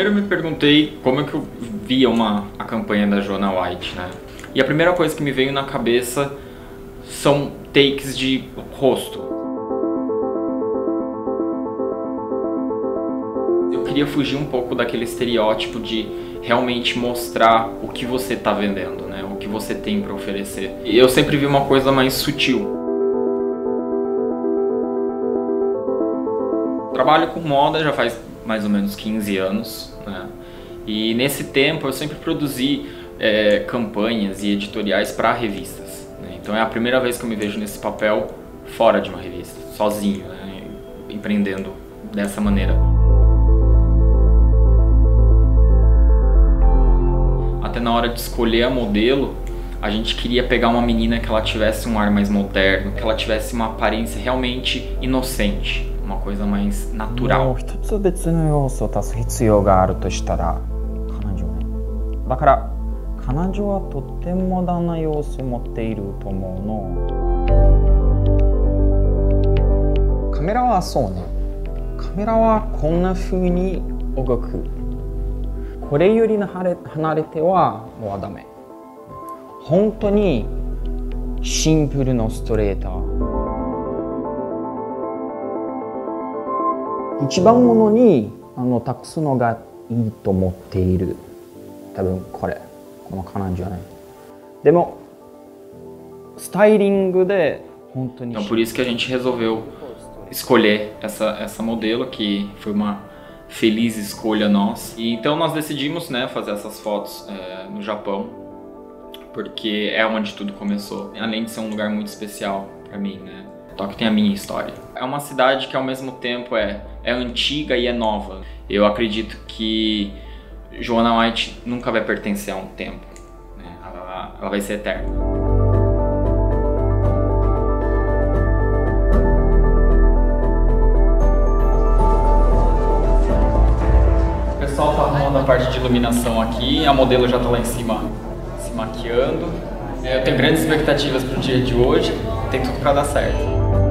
Primeiro eu me perguntei como é que eu via a campanha da Joanna White, né? E a primeira coisa que me veio na cabeça são takes de rosto. Eu queria fugir um pouco daquele estereótipo de realmente mostrar o que você está vendendo, né? O que você tem para oferecer. E eu sempre vi uma coisa mais sutil. Trabalho com moda já faz mais ou menos 15 anos, né? E nesse tempo eu sempre produzi campanhas e editoriais para revistas, né? Então é a primeira vez que eu me vejo nesse papel fora de uma revista, sozinho, né? Empreendendo dessa maneira. Até na hora de escolher a modelo, a gente queria pegar uma menina que ela tivesse um ar mais moderno, que ela tivesse uma aparência realmente inocente, uma coisa mais natural. 一つ別の要素を足す必要があるとしたら彼女ね。だから彼女はとってもモダンな要素を持っていると思うの。カメラはそうね。カメラはこんな風に動く。これより離れてはもうダメ。本当にシンプルのストレート。一番ものに託すのがいいと思っている。多分この彼女ね。でもスタイリングで本当に。 Então por isso que a gente resolveu escolher essa modelo, que foi uma feliz escolha nossa. E então nós decidimos, né, fazer essas fotos no Japão, porque é onde tudo começou. Além de ser um lugar muito especial para mim, né? Tóquio tem a minha história. É uma cidade que ao mesmo tempo é antiga e é nova. Eu acredito que Joanna White nunca vai pertencer a um tempo, né? Ela vai ser eterna. O pessoal tá arrumando a parte de iluminação aqui, a modelo já tá lá em cima se maquiando. Eu tenho grandes expectativas pro dia de hoje, tem tudo para dar certo.